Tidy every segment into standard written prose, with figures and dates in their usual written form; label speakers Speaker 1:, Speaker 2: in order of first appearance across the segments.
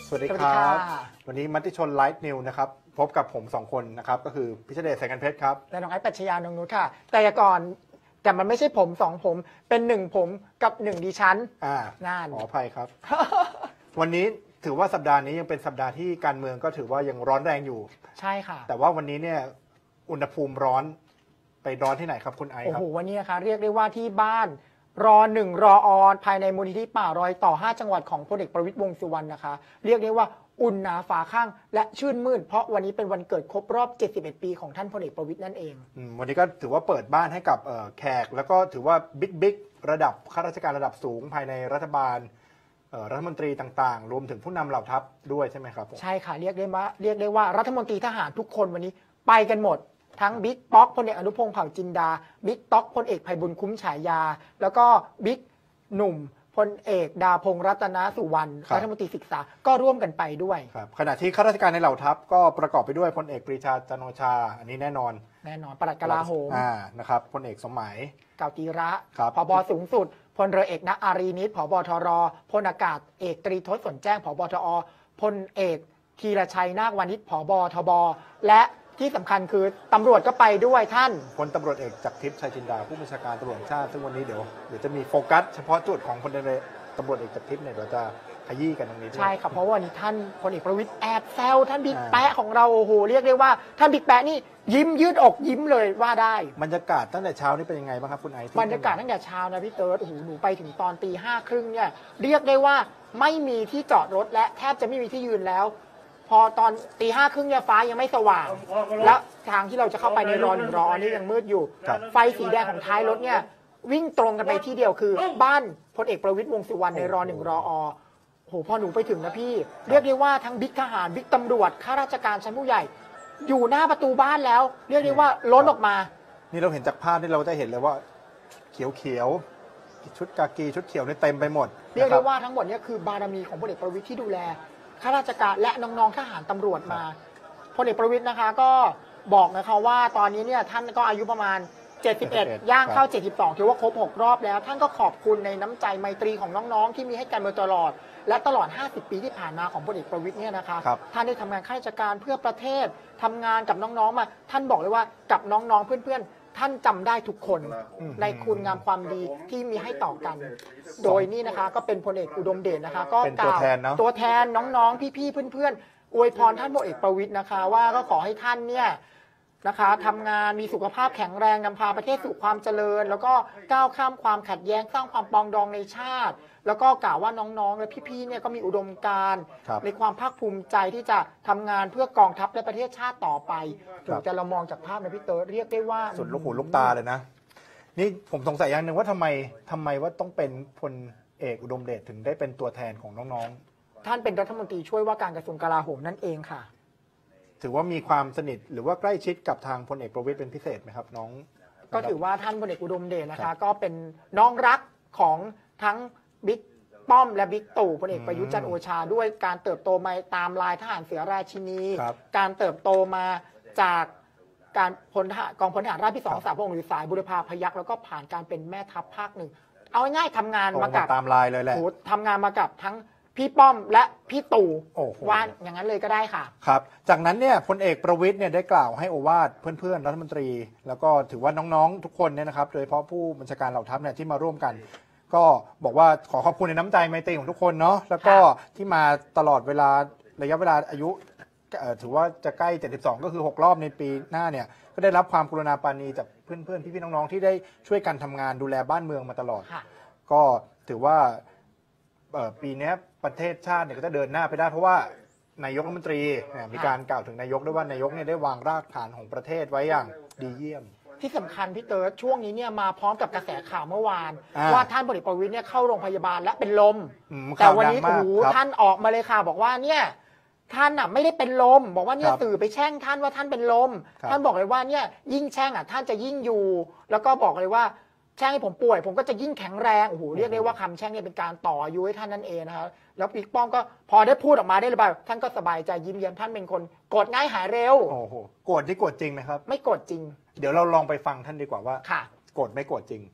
Speaker 1: สวัสดีครับวันนี้มติชนไลฟ์นิวนะครับพบกับผม2คนนะครับก็คือพิชเดชแสงกันเพชรครับ
Speaker 2: และน้องไอ้ปัชญานงนุชค่ะแต่มันไม่ใช่ผม2ผมเป็น1ผมกับ1ดิฉัน
Speaker 1: นั่นขออภัยครับ วันนี้ถือว่าสัปดาห์นี้ยังเป็นสัปดาห์ที่การเมืองก็ถือว่ายังร้อนแรงอยู่
Speaker 2: ใช่ค่ะ
Speaker 1: แต่ว่าวันนี้เนี่ยอุณหภูมิร้อนไปร้อนที่ไหนครับคุณไอครับ
Speaker 2: โอ้โหวันนี้นะคะเรียกได้ว่าที่บ้านร1รอภายในมูลนิธิป่ารอยต่อ5จังหวัดของพลเอกประวิตรวงษ์สุวรรณนะคะเรียกได้ว่าอุ่นหนาฝาข้างและชื่นมื่นเพราะวันนี้เป็นวันเกิดครบรอบ71ปีของท่านพลเอกประวิตรนั่นเอง
Speaker 1: วันนี้ก็ถือว่าเปิดบ้านให้กับแขกแล้วก็ถือว่าบิ๊กระดับข้าราชการระดับสูงภายในรัฐบาลรัฐมนตรีต่างๆรวมถึงผู้นำเหล่าทัพด้วยใช่ไหมครับ
Speaker 2: ใช่ค่ะเรียกได้ว่ารัฐมนตรีทหารทุกคนวันนี้ไปกันหมดทั้งบิ๊กป๊อกพลเอกอนุพงษ์เผ่าจินดาบิ๊กต๊อกพลเอกไพบุญคุ้มฉายาแล้วก็บิ๊กหนุ่มพลเอกดาพงษ์รัตนสุวรรณรัฐมนตรีศึกษาก็ร่วมกันไปด้วย
Speaker 1: ครับขณะที่ข้าราชการในเหล่าทัพก็ประกอบไปด้วยพลเอกปรีชาจันทร์โอชาอันนี้แน่นอน
Speaker 2: ปลัดกลาโหม
Speaker 1: นะครับพลเอกสมหมาย
Speaker 2: เกาตีระผบ.สูงสุดพลเรือเอกณอารีนิตผบ.ทรพลอากาศเอกตรีทศสนแจ้งผบ.ทอพลเอกธีรชัยนาควานิชผบ.ทบและที่สำคัญคือตำรวจก็ไปด้วยท่าน
Speaker 1: พลตำรวจเอกจักรทิพย์ชัยจินดาผู้บัญชาการตำรวจแห่งชาติซึ่งวันนี้เดี๋ยวจะมีโฟกัสเฉพาะจุดของพลตำรวจเอกจักรทิพย์เนี่ยเราจะขยี้กันตรงนี้
Speaker 2: ใช่ครับเพราะว่าวันนี้ท่านพลเอกประวิตรแอบแซวท่านบิ๊กแปะของเราโอ้โหเรียกได้ว่าท่านบิ๊กแปะนี่ยิ้มยืดอกยิ้มเลยว่าได้
Speaker 1: บรรยากาศตั้งแต่เช้านี่เป็นยังไงบ้างครับคุณไอซ์
Speaker 2: บรรยากาศตั้งแต่เช้านะพี่เติร์ดโอ้โหหนูไปถึงตอน5:30เนี่ยเรียกได้ว่าไม่มีที่จอดรถและแทบจะไม่มีที่ยืนแล้วพอตอน5:30เนี่ยฟ้ายังไม่สว่างและทางที่เราจะเข้าไปในรอนี่ยังมืดอยู่ไฟสีแดงของท้ายรถเนี่ยวิ่งตรงกันไปที่เดียวคือบ้านพลเอกประวิตรวงษ์สุวรรณในร1รอโหพอหนูไปถึงนะพี่เรียกได้ว่าทั้งบิ๊กทหารบิ๊กตำรวจข้าราชการชั้นผู้ใหญ่อยู่หน้าประตูบ้านแล้วเรียกได้ว่าล้นออกมา
Speaker 1: นี่เราเห็นจากภาพที่เราจะเห็นเลยว่าเขียวชุดกากีชุดเขียวนี่เต็มไปหมด
Speaker 2: เรียกได้ว่าทั้งหมดนี้คือบารมีของพลเอกประวิตรที่ดูแลข้าราชการและน้องๆทหารตำรวจมาพลเอกประวิตรนะคะก็บอกนะคะว่าตอนนี้เนี่ยท่านก็อายุประมาณ71ย่างเข้า72ถือว่าครบ6รอบแล้วท่านก็ขอบคุณในน้ำใจไมตรีของน้องๆที่มีให้กันมาตลอดและตลอด50ปีที่ผ่านมาของพลเอกประวิตรเนี่ยนะคะท่านได้ทำงานข้าราชการเพื่อประเทศทำงานกับน้องๆมาท่านบอกเลยว่ากับน้องๆเพื่อนๆท่านจำได้ทุกคนในคุณงามความดีที่มีให้ต่อกันโดยนี่นะคะก็เป็นพลเอกอุดมเดชนะคะก็
Speaker 1: กล่าว
Speaker 2: ตัวแทนน้องๆพี่ๆเพื่อนๆอวยพรท่านพลเอกประวิตรนะคะว่าก็ขอให้ท่านเนี่ยนะคะทำงานมีสุขภาพแข็งแรงนำพาประเทศสู่ความเจริญแล้วก็ก้าวข้ามความขัดแย้งสร้างความปรองดองในชาติแล้วก็กล่าวว่าน้องๆและพี่ๆเนี่ยก็มีอุดมการณ์ในความภาคภูมิใจที่จะทำงานเพื่อกองทัพและประเทศชาติต่อไปแต่เรามองจากภาพในพี่เติร์ดเรียกได้ว่า
Speaker 1: สุดลูกหูลูกตาเลยนะนี่ผมสงสัยอย่างหนึ่งว่าทำไมว่าต้องเป็นพลเอกอุดมเดชถึงได้เป็นตัวแทนของน้อง
Speaker 2: ๆท่านเป็นรัฐมนตรีช่วยว่าการกระทรวงกลาโหมนั่นเองค่ะ
Speaker 1: ถือว่ามีความสนิทหรือว่าใกล้ชิดกับทางพลเอกประวิตรเป็นพิเศษไหมครับน้อง
Speaker 2: ก็ถือว่าท่านพลเอกอุดมเดชนะคะก็เป็นน้องรักของทั้งบิ๊กป้อมและบิ๊กตู่พลเอกประยุทธ์จันทร์โอชาด้วยการเติบโตมาตามลายทหารเสือราชินีการเติบโตมาจากการกองพลทหารราบที่2 3พระองค์หรือสายบุรพาพยัคฆ์แล้วก็ผ่านการเป็นแม่ทัพภาค 1เอาง่ายๆทำงานมากับ
Speaker 1: ตามลายเลยแหละ
Speaker 2: ทำงานมากับทั้งพี่ป้อมและพี่ตู่ว่าอย่างนั้นเลยก็ได้ค่ะ
Speaker 1: ครับจากนั้นเนี่ยพลเอกประวิตรเนี่ยได้กล่าวให้โอวาทเพื่อนๆรัฐมนตรีแล้วก็ถือว่าน้องๆทุกคนเนี่ยนะครับโดยเฉพาะผู้บัญชาการเหล่าทัพเนี่ยที่มาร่วมกันก็บอกว่าขอขอบคุณในน้ำใจไมตรีของทุกคนเนาะแล้วก็ที่มาตลอดระยะเวลาอายุถือว่าจะใกล้72ก็คือ6รอบในปีหน้าเนี่ยก็ได้รับความกรุณาปราณีจากเพื่อนๆพี่ๆน้องๆที่ได้ช่วยกันทำงานดูแลบ้านเมืองมาตลอดก็ถือว่าปีนี้ประเทศชาติเนี่ยก็จะเดินหน้าไปได้เพราะว่านายกรัฐมนตรีมีการกล่าวถึงนายกด้วยว่านายกเนี่ยได้วางรากฐานของประเทศไว้อย่างดีเยี่ยม
Speaker 2: ที่สำคัญพี่เติร์ดช่วงนี้เนี่ยมาพร้อมกับกระแสข่าวเมื่อวานว่าท่านพลเอกประวิตรเนี่ยเข้าโรงพยาบาลและเป็นลมแต่วันนี้โอ้โหท่านออกมาเลยค่ะบอกว่าเนี่ยท่านไม่ได้เป็นลมบอกว่าเนี่ยสื่อไปแช่งท่านว่าท่านเป็นลมท่านบอกเลยว่าเนี่ยยิ่งแช่งท่านจะยิ่งอยู่แล้วก็บอกเลยว่าแช่งให้ผมป่วยผมก็จะยิ่งแข็งแรงโอ้โหเรียกได้ว่าคำแช่งเนี่ยเป็นการต่ออายุให้ท่านนั่นเองนะครับแล้วบิ๊กป้อมก็พอได้พูดออกมาได้ระบายท่านก็สบายใจยิ้มเย้มท่านเป็นคนโกรธง่ายหายเร็ว
Speaker 1: โอ้โหโกรธที่โกรธจริงไหมครับ
Speaker 2: ไม่โกรธจริง
Speaker 1: เดี๋ยวเราลองไปฟังท่านดีกว่าว่าโกรธไม่โกรธจริง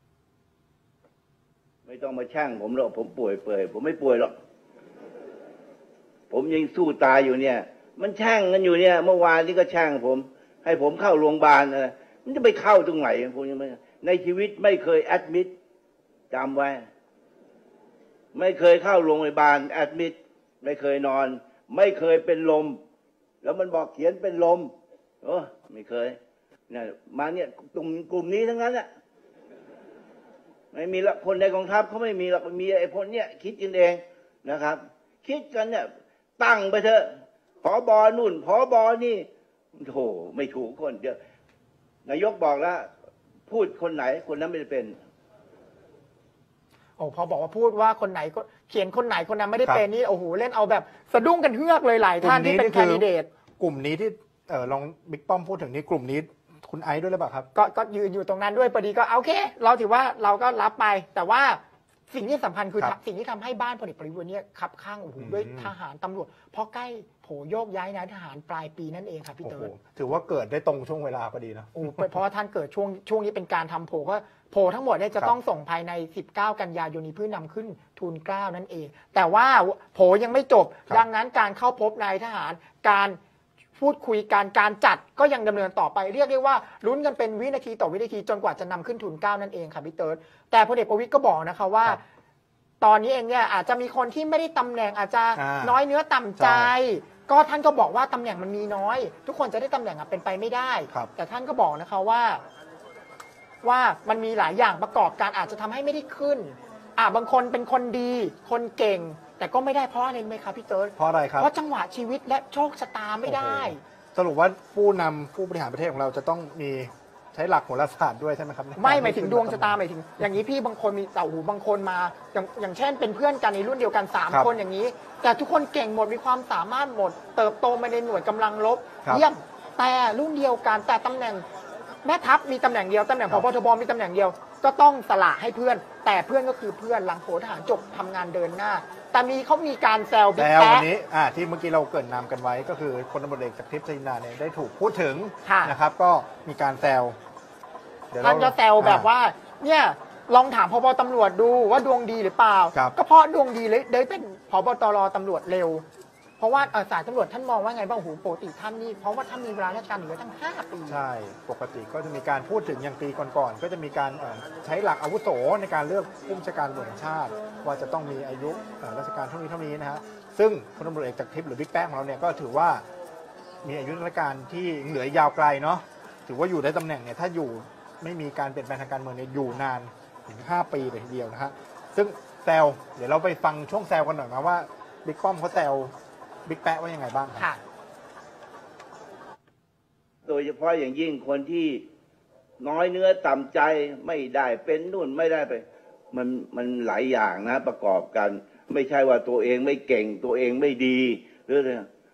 Speaker 3: ไม่ต้องมาแช่งผมหรอกผมป่วยเปื่อยผมไม่ป่วยหรอกผมยังสู้ตายอยู่เนี่ย มันแช่งกันอยู่เนี่ย เมื่อวานนี้ก็แช่งผมให้ผมเข้าโรงพยาบาลอะไรมันจะไปเข้าตรงไหนผมยังไม่ในชีวิตไม่เคยแอดมิดจำไว้ไม่เคยเข้าโรงพยาบาลแอดมิดไม่เคยนอน ไม่เคยเป็นลมแล้วมันบอกเขียนเป็นลมโอ้ไม่เคยเนี่ยมาเนี่ยกลุ่มนี้ทั้งนั้นแหละไม่มีละคนในกองทัพเขาไม่มีหรอกมีไอ้พวกเนี่ยคิดกันเองนะครับคิดกันเนี่ยตั้งไปเถอะผบนู่นผบนี่โธ่ไม่ถูกคนเดียวนายกบอกแล้วพูดคนไหนคนนั้นไม่ได้เป็น
Speaker 2: โอ้พอบอกว่าพูดว่าคนไหนก็เขียนคนไหนคนนั้นไม่ได้เป็นนี่โอ้โหเล่นเอาแบบสะดุ้งกันเฮือกเลยหลายท่านที่เป็นแคนดิเดต
Speaker 1: กลุ่มนี้ที่ลองบิ๊กป้อมพูดถึงนี่กลุ่มนี้คุณไอซ์ด้วยหรือเปล่าครับ
Speaker 2: ก็ยืนอยู่ตรงนั้นด้วยพอดีก็โอเคเราถือว่าเราก็รับไปแต่ว่าสิ่งที่สำคัญคือสิ่งที่ทำให้บ้านพลเอกประวิตรเนี่ยคับข้างโอ้โหด้วยทหารตำรวจเพราะใกล้โผโยกย้ายนายทหารปลายปีนั่นเองครับพี่เติร์ด
Speaker 1: ถือว่าเกิดได้ตรงช่วงเวลาพอดีนะ
Speaker 2: โอ้เพราะว่าท่านเกิดช่วงนี้เป็นการทำโผก็โผทั้งหมดเนี่ยจะต้องส่งภายใน19กันยายนนี้เพื่อนำขึ้นทูลเกล้านั่นเองแต่ว่าโผยังไม่จบดังนั้นการเข้าพบนายทหารการพูดคุยการจัดก็ยังดำเนินต่อไปเรียกได้ว่าลุ้นกันเป็นวินาทีต่อวินาทีจนกว่าจะนำขึ้นทูลเกล้านั่นเองค่ะพี่เติร์ดแต่พลเอกประวิตรก็บอกนะคะว่าตอนนี้เองเนี่ยอาจจะมีคนที่ไม่ได้ตำแหน่งอาจจะน้อยเนื้อต่ำใจก็ท่านก็บอกว่าตำแหน่งมันมีน้อยทุกคนจะได้ตำแหน่งเป็นไปไม่ได้แต่ท่านก็บอกนะคะว่ามันมีหลายอย่างประกอบการอาจจะทำให้ไม่ได้ขึ้นบางคนเป็นคนดีคนเก่งแต่ก็ไม่ได้เพราะอะไรไหมครับพี่เติร์ด
Speaker 1: เพราะอะไรครับ
Speaker 2: เพราะจังหวะชีวิตและโชคชะตาไม่ได้
Speaker 1: สรุปว่าผู้บริหารประเทศของเราจะต้องมีใช้หลักโหราศาสตร์ด้วยใช่ไหมครับ
Speaker 2: ไม่หมายถึงดวงชะตาหมายถึงอย่างนี้พี่บางคนมีเต่าหูบางคนมาอย่างเช่นเป็นเพื่อนกันในรุ่นเดียวกัน3คนอย่างนี้แต่ทุกคนเก่งหมดมีความสามารถหมดเติบโตมาในหน่วยกำลังรบเยี่ยมแต่รุ่นเดียวกันแต่ตำแหน่งแม่ทัพมีตำแหน่งเดียวตำแหน่งผบ.ทบ.มีตำแหน่งเดียวก็ต้องสละให้เพื่อนแต่เพื่อนก็คือเพื่อนหลังโผทหารจบทำงานเดินหน้าแต่เขามีการแซวบิ๊กแป๊ะ
Speaker 1: วันนี้ที่เมื่อกี้เราเกริ่นนำกันไว้ก็คือพลตำรวจเอกจากทิพย์ชัยจินดาเนี่ยได้ถูกพูดถึงนะครับก็มีการแซว
Speaker 2: ท่านจะแซวแบบว่าเนี่ยลองถามผบ.ตำรวจดูว่าดวงดีหรือเปล่าก็เพราะดวงดีเลยได้เป็นผบ.ตร.ตำรวจเร็วเพราะว่าสายตำรวจท่านมองว่าไงบ้างหูปกติท่านนี่เพราะว่าท่านมีเวลาราชการเหลือตั้ง5 ปี
Speaker 1: ใช่ปกติก็จะมีการพูดถึงอย่างปีก่อนๆก็จะมีการใช้หลักอาวุโสในการเลือกผู้บัญชาการตำรวจแห่งชาติว่าจะต้องมีอายุราชการเท่านี้นะฮะซึ่งพลตำรวจเอกจากทิพย์หรือบิ๊กแป๊ะของเราเนี่ยก็ถือว่ามีอายุราชการที่เหลือยาวไกลเนาะถือว่าอยู่ในตำแหน่งเนี่ยถ้าอยู่ไม่มีการเปลี่ยนแปลงทางการเมืองเนี่ยอยู่นานถึง5 ปีเลยทีเดียวนะฮะซึ่งแซวเดี๋ยวเราไปฟังช่วงแซวกันหน่อยนะว่าบิ๊กป้อมเขาแซวบิ๊กแป๊ะว่ายังไงบ้าง
Speaker 2: ค่ะ
Speaker 3: โดยเฉพาะอย่างยิ่งคนที่น้อยเนื้อต่ำใจไม่ได้เป็นนู่นไม่ได้ไปมันหลายอย่างนะประกอบกันไม่ใช่ว่าตัวเองไม่เก่งตัวเองไม่ดีหรืออะไร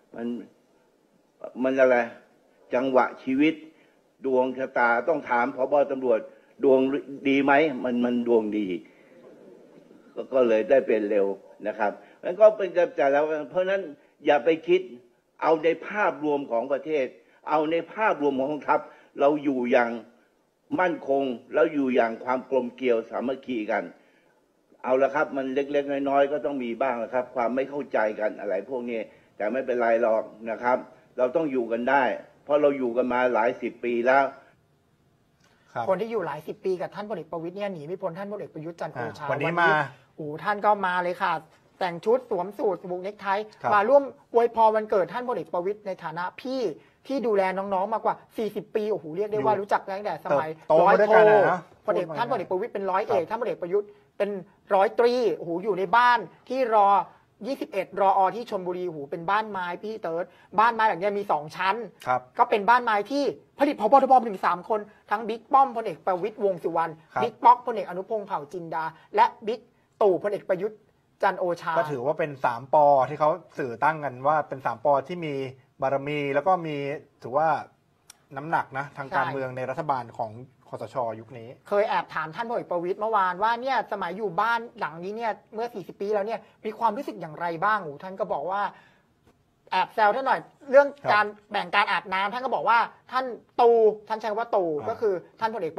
Speaker 3: มันอะไรจังหวะชีวิตดวงชะตาต้องถามผบ.ตำรวจดวงดีไหมมันดวงดีก็เลยได้เป็นเร็วนะครับมันก็เป็นแต่แล้วเพราะนั้นอย่าไปคิดเอาในภาพรวมของประเทศเอาในภาพรวมของกองทัพเราอยู่อย่างมั่นคงแล้วอยู่อย่างความกลมเกลียวสามัคคีกันเอาละครับมันเล็กๆน้อยๆก็ต้องมีบ้างนะครับความไม่เข้าใจกันอะไรพวกนี้แต่ไม่เป็นไรหรอกนะครับเราต้องอยู่กันได้เพราะเราอยู่กันมาหลาย10 ปีแล้ว
Speaker 2: คนที่อยู่หลาย10 ปีกับท่านพลเอกประวิตรเนี่ยหนีไม่พ้นท่านพลเอกประยุทธ์จันทร์โอชา
Speaker 1: วันนี้มา
Speaker 2: ท่านก็มาเลยค่ะแต่งชุดสวมสูทผูกเนคไทมาร่วมอวยพรวันเกิดท่านพลเอกประวิตรในฐานะพี่ที่ดูแลน้องๆมากว่า40 ปีโอ้โหเรียกได้ว่ารู้จักตั้งแต่สมัยร้อยโทท่านพลเอกประวิตรเป็นร้อยเอกท่านพลเอกประยุทธ์เป็น100 ตรีโอ้โหอยู่ในบ้านที่รอ21 รอที่ชลบุรีโอ้โหเป็นบ้านไม้พี่เติร์ดบ้านไม้หลังนี้มี2 ชั้นก็เป็นบ้านไม้ที่ผลิตผบ.ทบ.ถึง3 คนทั้งบิ๊กป้อมพลเอกประวิตรวงษ์สุวรรณบิ๊กป๊อกพลเอกอนุพงษ์เผ่าจินดาและบิ๊กตู่พลเอกประยุทธ์จันทร์โอชา
Speaker 1: ก็ถือว่าเป็น3 ป.ที่เขาสื่อตั้งกันว่าเป็น3 ป.ที่มีบารมีแล้วก็มีถือว่าน้ำหนักนะทางการเมืองในรัฐบาลของคสช.ยุคนี้
Speaker 2: เคยแอบถามท่านพลเอกประวิตรเมื่อวานว่าเนี่ยสมัยอยู่บ้านหลังนี้เนี่ยเมื่อ40 ปีแล้วเนี่ยมีความรู้สึกอย่างไรบ้างท่านก็บอกว่าแอบแซวท่านหน่อยเรื่องการแบ่งการอาบน้ำท่านก็บอกว่าท่านใช้คำว่าตู่ก็คือท่านพลเอก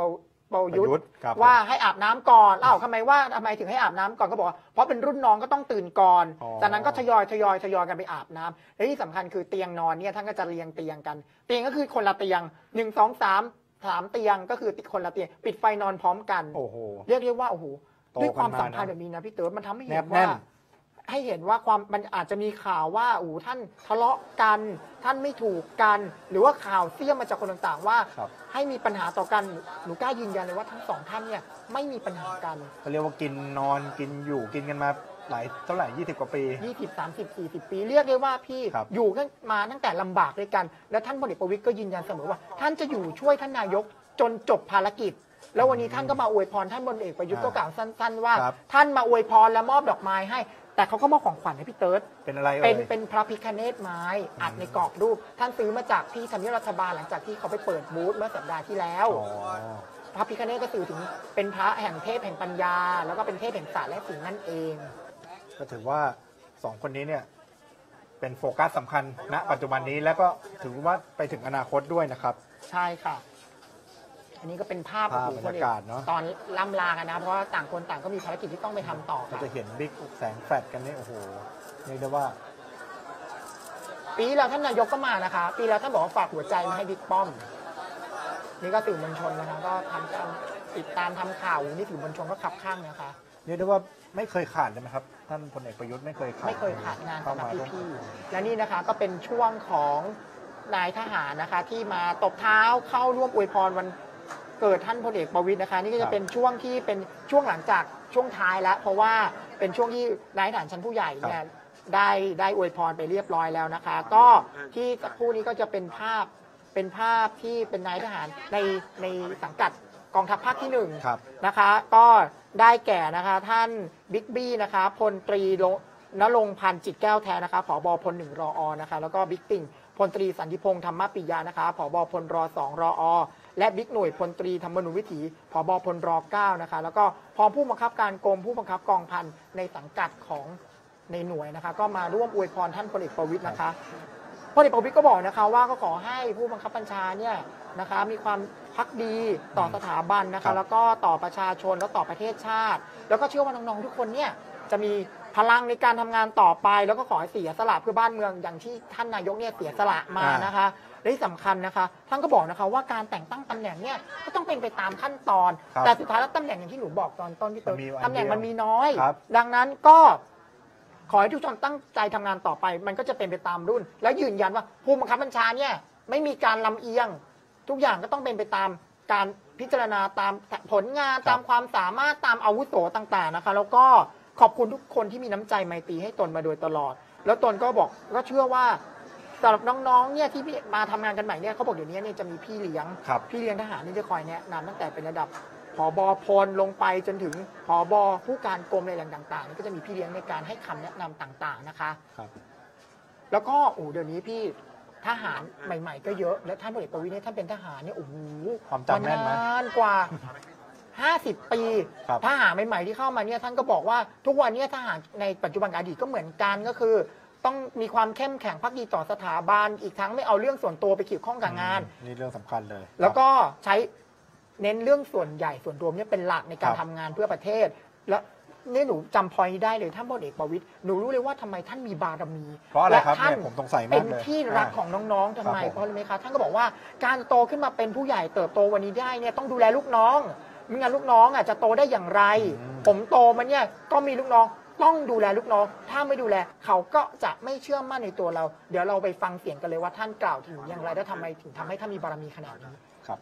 Speaker 2: ประยุทธ์
Speaker 1: ครับ
Speaker 2: ว่าให้อาบน้ำก่อนทำไมถึงให้อาบน้ำก่อนก็บอกว่าเพราะเป็นรุ่นน้องก็ต้องตื่นก่อน
Speaker 1: อ๋อ
Speaker 2: จากนั้นก็ทยอยกันไปอาบน้ำและที่สำคัญคือเตียงนอนเนี่ยท่านก็จะเรียงเตียงกันเตียงก็คือคนละเตียง1 2 3เตียงก็คือคนละเตียงปิดไฟนอนพร้อมกัน
Speaker 1: โอ้โห
Speaker 2: เรียกได้ว่าโอ้โห
Speaker 1: โต
Speaker 2: ด้วยความ
Speaker 1: กันมา
Speaker 2: สัมพันธ์แบบนี้นะพี่เต๋อมันทำให้
Speaker 1: แน
Speaker 2: เห็
Speaker 1: บ
Speaker 2: น
Speaker 1: แน่
Speaker 2: ว่าน ให้เห็นว่าความมันอาจจะมีข่าวว่าท่านทะเลาะกันท่านไม่ถูกกัน หรือว่าข่าวเสี้ยมมาจากคนต่างๆว่า
Speaker 1: ครับ
Speaker 2: ให้มีปัญหาต่อกันหนูกล้ายืนยันเลยว่าทั้งสองท่านเนี่ยไม่มีปัญหากัน
Speaker 1: เขาเรียกว่ากินนอนกินอยู่กินกันมาหลายเท่าไหร่20 กว่าปี
Speaker 2: 20 30 40 ปีเรียกได้ว่าพี่
Speaker 1: ครับ
Speaker 2: อยู่กันมาตั้งแต่ลำบากด้วยกัน และท่านพลเอกประวิตรก็ยืนยันเสมอว่า ท่านจะอยู่ช่วยท่านนายกจนจบภารกิจ แล้ววันนี้ท่านก็มาอวยพรท่านพลเอกประยุทธ์ก็กล่าวสั้นๆว่า
Speaker 1: ครับ
Speaker 2: ท่านมาอวยพรและมอบดอกไม้ให้ แต่เขาก็มอบของขวัญให้พี่เติร์ด
Speaker 1: เป็นอะไร
Speaker 2: เป็
Speaker 1: เอ่
Speaker 2: น
Speaker 1: ย
Speaker 2: เป็นพระพิฆเนศไม้อัดในกรอบรูป ท่านซื้อมาจากที่ทำเนียบรัฐบาลหลังจากที่เขาไปเปิดบูธเมื่อสัปดาห์ที่แล้ว
Speaker 1: อ๋อ
Speaker 2: พระพิฆเนศก็สื่อถึงเป็นพระแห่งเทพแห่งปัญญา แล้วก็เป็นเทพแห่งศาสตร์และศิลป์นั่นเอง
Speaker 1: ก็ถือว่าสองคนนี้เนี่ยเป็นโฟกัสสำคัญณปัจจุบันนี้แล้วก็ถือว่าไปถึงอนาคตด้วยนะครับ
Speaker 2: ใช่ค่ะ อันนี้ก็เป็นภาพ
Speaker 1: ภาพ
Speaker 2: โอ้โห
Speaker 1: บรรยากาศเนอะ
Speaker 2: ตอนล่ำลากันนะ เพราะว่าต่างคนต่างก็มีภารกิจที่ต้องไปทำต่อ
Speaker 1: เรา
Speaker 2: ค่ะ
Speaker 1: จะเห็นบิ๊กแสงแฟลชกันนี่โอ้โหเรียกได้ว่า
Speaker 2: ปีแล้วท่านนายกก็มานะคะ ปีแล้วท่านบอกว่าฝากหัวใจมาให้บิ๊กป้อม นี่ก็สื่อมวลชนนะคะ ก็ทำการติดตามทำข่าวนี่สื่อมวลชนก็ขับข้างนะคะ
Speaker 1: เรียกได้ว่าไม่เคยขาดเลยไหมครับ ท่านพลเอกประยุทธ์ไม่เคยขาด
Speaker 2: ไม่เคยขาดงาน
Speaker 1: เข้า
Speaker 2: สำหรับ
Speaker 1: มาร่วม
Speaker 2: พี่ๆและนี่นะคะก็เป็นช่วงของนายทหารนะคะ ที่มาตบเท้าเข้าร่วมอวยพรวันเกิดท่านพลเอกประวิตรนะคะ นี่ก็จะเป็นช่วงที่เป็นช่วงหลังจากช่วงท้ายแล้ว เพราะว่าเป็นช่วงที่นายทหารชั้นผู้ใหญ่เนี่ยได้อวยพรไปเรียบร้อยแล้วนะคะ ก็ที่สักครู่นี้ก็จะเป็นภาพที่เป็นนายทหารในสังกัดกองทัพภาคที่หนึ่ง
Speaker 1: ครับ
Speaker 2: นะคะก็ได้แก่นะคะท่านบิ๊กบี้นะคะพลตรีณรงค์พันธ์จิตแก้วแท้นะคะผบพล1รอนะคะแล้วก็บิ๊กติ่งพลตรีสันติพงษ์ธรรมปิยานะคะผบพลร2รอและบิ๊กหน่วยพลตรีธรรมนูญวิถีผบพลร9นะคะแล้วก็พร้อมผู้บังคับการกรมผู้บังคับกองพันในสังกัดของในหน่วยนะคะก็มาร่วมอวยพรท่านพลเอกประวิตรนะคะ พลเอกประวิตรก็บอกนะคะว่าก็ขอให้ผู้บังคับบัญชาเนี่ยนะคะมีความภักดีต่อสถาบันนะ
Speaker 1: ครั
Speaker 2: คะ
Speaker 1: บ
Speaker 2: แล้วก็ต่อประชาชนแล้วต่อประเทศชาติ แล้วก็เชื่อว่าน้องๆทุกคนเนี่ยจะมีพลังในการทำงานต่อไป แล้วก็ขอให้เสียสละเพื่อบ้านเมืองอย่างที่ท่านนายกเนี่ยเสียสละมานะคะและที่สำคัญนะคะท่านก็บอกนะคะว่าการแต่งตั้งตำแหน่งเนี่ยก็ต้องเป็นไปตามขั้นตอน
Speaker 1: ครับ
Speaker 2: แต่สุดท้ายแล้วตำแหน่งอย่างที่หนูบอกตอนต้นพี่เติร์
Speaker 1: มันมีอัน
Speaker 2: ตำแหน่ง
Speaker 1: เดียว
Speaker 2: มันมีน้อย
Speaker 1: ครับ
Speaker 2: ดังนั้นก็ขอให้ทุกคนตั้งใจทำงานต่อไป มันก็จะเป็นไปตามรุ่น แล้วยืนยันว่าผู้บังคับบัญชาเนี่ยไม่มีการลำเอียง ทุกอย่างก็ต้องเป็นไปตามการพิจารณาตามผลงาน
Speaker 1: ครับ
Speaker 2: ตามความสามารถตามอาวุโสต่างๆนะคะแล้วก็ขอบคุณทุกคนที่มีน้ำใจไมตรีให้ตนมาโดยตลอด แล้วตนก็บอกก็เชื่อว่าสำหรับน้องๆเนี่ยที่มาทำงานกันใหม่เนี่ยเขาบอกเดี๋ยวนี้เนี่ยจะมีพี่เลี้ยง
Speaker 1: ครับ
Speaker 2: พี่เลี้ยงทหารนี่จะคอยแนะนำตั้งแต่เป็นระดับผบพลลงไปจนถึงผบผู้การกรมอะไรต่างๆนี่ก็จะมีพี่เลี้ยงในการให้คำแนะนำต่างๆนะคะ
Speaker 1: ครับ
Speaker 2: แล้วก็เดี๋ยวนี้พี่ทหารใหม่ๆก็เยอะและท่านพลเอกประวิตรเนี่ยท่านเป็นทหารเนี่ยโอ้โห
Speaker 1: ความจำแม่นไหม
Speaker 2: นานกว่า 50 ปี
Speaker 1: ครับ
Speaker 2: ทหารใหม่ๆที่เข้ามาเนี่ยท่านก็บอกว่าทุกวันเนี้ทหารในปัจจุบันกับอดีตก็เหมือนกันก็คือ ต้องมีความเข้มแข็งภักดีต่อสถาบันอีกทั้งไม่เอาเรื่องส่วนตัวไปเกี่ยวข้องกับงาน
Speaker 1: นี่เรื่องสำคัญเลย
Speaker 2: แล้วก็ใช้เน้นเรื่องส่วนใหญ่ส่วนรวมเนี่ยเป็นหลักในการ
Speaker 1: ครับ
Speaker 2: ทำงานเพื่อประเทศ และนี่หนูจำพอยได้เลยท่านพลเอกประวิตรหนูรู้เลยว่าทำไมท่านมีบารมี
Speaker 1: เพราะอะไรครับ
Speaker 2: และท่าน
Speaker 1: เนี่ยผมสงสัยมากเลย
Speaker 2: เป็นที่รักของน้องๆทำไม
Speaker 1: ครับผม
Speaker 2: เพราะอะไรไหมคะท่านก็บอกว่าการโตขึ้นมาเป็นผู้ใหญ่เติบโตวันนี้ได้เนี่ยต้องดูแลลูกน้องไม่งั้นลูกน้องจะโตได้อย่างไร ผมโตมาเนี่ยก็มีลูกน้องต้องดูแลลูกน้อง ถ้าไม่ดูแลเขาก็จะไม่เชื่อมั่นในตัวเรา เดี๋ยวเราไปฟังเสียงกันเลยว่าท่านกล่าวถึงอย่างไรและทำไมถึงทำให้ท่านมีบารมีขนาดนี้
Speaker 1: ครับ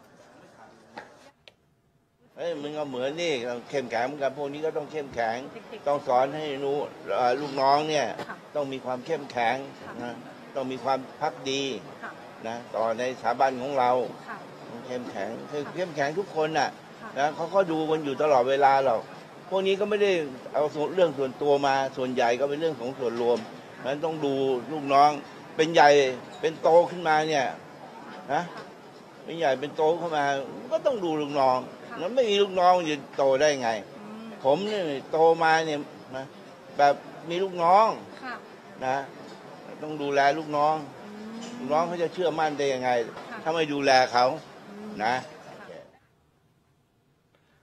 Speaker 3: เฮ้ยมึงก็เหมือนนี่ต้องเข้มแข็งเหมือนกันพวกนี้ก็ต้องเข้มแข็ง ต้องสอนให้รู้ลูกน้องเนี่ยต้องมีความเข้มแข็งนะต้องมีความภักดีนะต่อในสถาบันของเราต้องเข้มแข็งคือเข้มแข็งทุกคนน่ะนะเขาก็ดูกันอยู่ตลอดเวลาหรอกพวกนี้ก็ไม่ได้เอาเรื่องส่วนตัวมาส่วนใหญ่ก็เป็นเรื่องของส่วนรวมนั้นต้องดูลูกน้องเป็นใหญ่เป็นโตขึ้นมาเนี่ยนะเป็นใหญ่เป็นโตขึ้นมาก็ต้องดูลูกน้องแล้วไม่มีลูกน้องจะโตได้ไง ผมเนี่ยโตมาเนี่ยนะแบบมีลูกน้องนะต้องดูแลลูกน้องลูกน้องเขาจะเชื่อมั่นได้ยังไง ถ้าไม่ดูแลเขานะ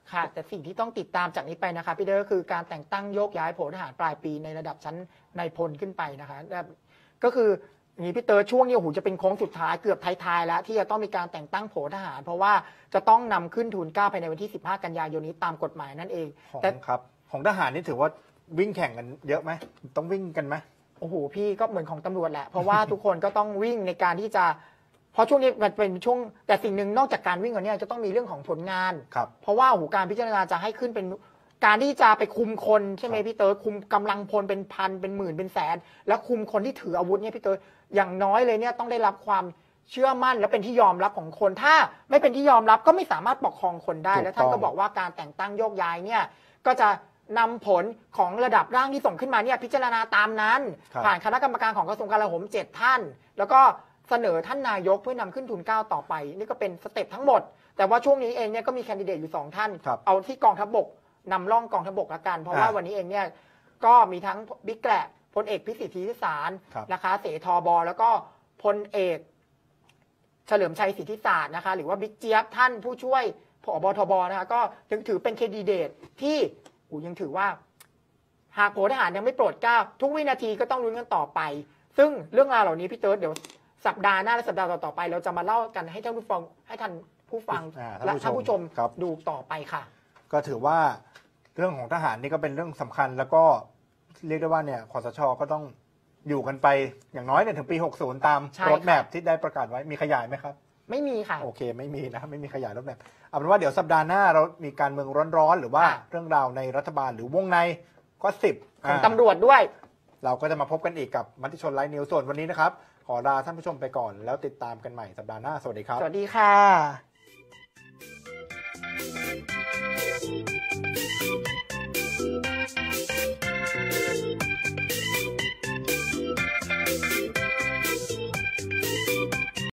Speaker 2: ค่ะแต่สิ่งที่ต้องติดตามจากนี้ไปนะคะพี่เด้อคือการแต่งตั้งโยกย้ายพลทหารปลายปีในระดับชั้นนายพลขึ้นไปนะคะก็คืออย่างนี้พี่เตอร์ช่วงนี้โอ้โหจะเป็นโค้งสุดท้ายเกือบท้ายๆแล้วที่จะต้องมีการแต่งตั้งโผทหาร เพราะว่าจะต้องนำขึ้นทูลเกล้าภายในวันที่ 15 กันยายนนี้ตามกฎหมายนั่นเอง
Speaker 1: ของทหารนี่ถือว่าวิ่งแข่งกันเยอะไหมต้องวิ่งกันไหม
Speaker 2: โอ้โหพี่ก็เหมือนของตำรวจแหละเพราะว่าทุกคนก็ต้องวิ่งในการที่จะเพราะช่วงนี้มันเป็นช่วงแต่สิ่งหนึ่งนอกจากการวิ่งก่อนเนี่ยจะต้องมีเรื่องของผลงานเพราะว่าโอ้โหการพิจารณาจะให้ขึ้นเป็นการที่จะไปคุมคนใช่ไหมพี่เต๋อคุมกำลังพลเป็นพันเป็นหมื่นเป็นแสนแล้วคุมคนที่ถืออาวุธเนี่ยพี่เต๋ออย่างน้อยเลยเนี่ยต้องได้รับความเชื่อมั่นและเป็นที่ยอมรับของคนถ้าไม่เป็นที่ยอมรับก็ไม่สามารถปกครองคนได้และท่านก็บอกว่าการแต่งตั้งโยกย้ายเนี่ยก็จะนำผลของระดับร่างที่ส่งขึ้นมาเนี่ยพิจารณาตามนั้นผ่านคณะกรรมการของกระทรวงกลาโหม7 ท่านแล้วก็เสนอท่านนายกเพื่อนำขึ้นทูลเกล้าต่อไปนี่ก็เป็นสเต็ปทั้งหมดแต่ว่าช่วงนี้เองเนี่ยก็มีแคนดิเดตอยู่2 ท่านเอาที่กองทัพบกนำร่องกองทัพบกละกันเพราะว่าวันนี้เองเนี่ยก็มีทั้งบิ๊กแกละพลเอกพิสิทธิ์ธีรสารนะคะเสทบแล้วก็พลเอกเฉลิมชัยสิทธิศาสตร์นะคะหรือว่าบิ๊กเจี๊ยบท่านผู้ช่วยผบทบนะคะก็ยังถือเป็นแคนดิเดตที่ยังถือว่าหากโผทหารยังไม่โปรดเกล้าทุกวินาทีก็ต้องลุ้นกันต่อไปซึ่งเรื่องราวเหล่านี้พี่เติร์ดเดี๋ยวสัปดาห์หน้าและสัปดาห์ต่อไปเราจะมาเล่ากันให้ท่านผู้ฟังและท่านผู้ชมดูต่อไปค่ะ
Speaker 1: ก็ถือว่าเรื่องของทหารนี่ก็เป็นเรื่องสำคัญแล้วก็เรียกได้ว่าเนี่ยคสช.ก็ต้องอยู่กันไปอย่างน้อยเนี่ยถึงปี60ตามรถแมพที่ได้ประกาศไว้มีขยายไหมครับ
Speaker 2: ไม่มีค่ะ
Speaker 1: โอเคไม่มีนะไม่มีขยายรถแมพเอาเป็นว่าเดี๋ยวสัปดาห์หน้าเรามีการเมืองร้อนๆหรือว่าเรื่องราวในรัฐบาลหรือวงในก็10
Speaker 2: ของตำรวจด้วย
Speaker 1: เราก็จะมาพบกันอีกกับมติชนไลฟ์นิวส์ส่วนวันนี้นะครับขอลาท่านผู้ชมไปก่อนแล้วติดตามกันใหม่สัปดาห์หน้าสวัสดีครับ
Speaker 2: สวัสดีค่ะ